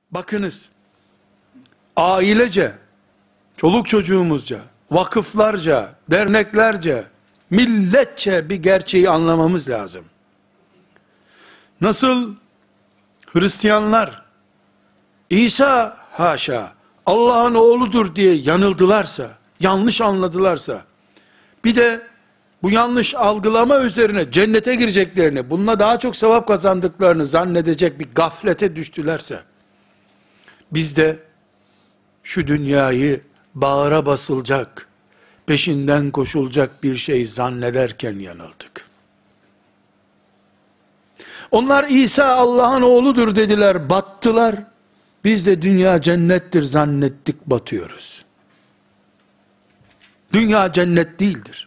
Bakınız, ailece, çoluk çocuğumuzca, vakıflarca, derneklerce, milletçe bir gerçeği anlamamız lazım. Nasıl Hristiyanlar İsa haşa Allah'ın oğludur diye yanıldılarsa, yanlış anladılarsa, bir de bu yanlış algılama üzerine cennete gireceklerini, bununla daha çok sevap kazandıklarını zannedecek bir gaflete düştülerse, biz de şu dünyayı bağıra basılacak, peşinden koşulacak bir şey zannederken yanıldık. Onlar İsa Allah'ın oğludur dediler, battılar. Biz de dünya cennettir zannettik, batıyoruz. Dünya cennet değildir.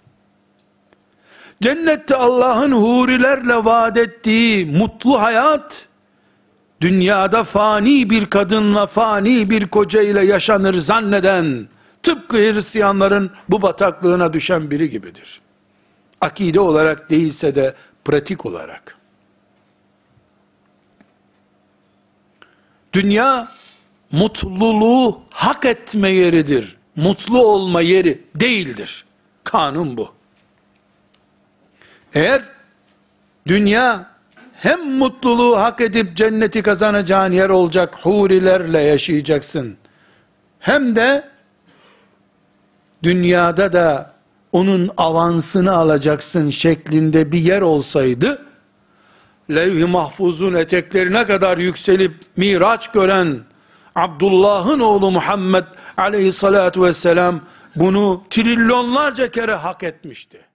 Cennette Allah'ın hurilerle vaat ettiği mutlu hayat, dünyada fani bir kadınla, fani bir koca ile yaşanır zanneden, tıpkı Hristiyanların bu bataklığına düşen biri gibidir. Akide olarak değilse de pratik olarak. Dünya, mutluluğu hak etme yeridir. Mutlu olma yeri değildir. Kanun bu. Eğer dünya hem mutluluğu hak edip cenneti kazanacağın yer olacak, hurilerle yaşayacaksın, hem de dünyada da onun avansını alacaksın şeklinde bir yer olsaydı, levh-i mahfuzun eteklerine kadar yükselip miraç gören Abdullah'ın oğlu Muhammed aleyhissalatu vesselam bunu trilyonlarca kere hak etmişti.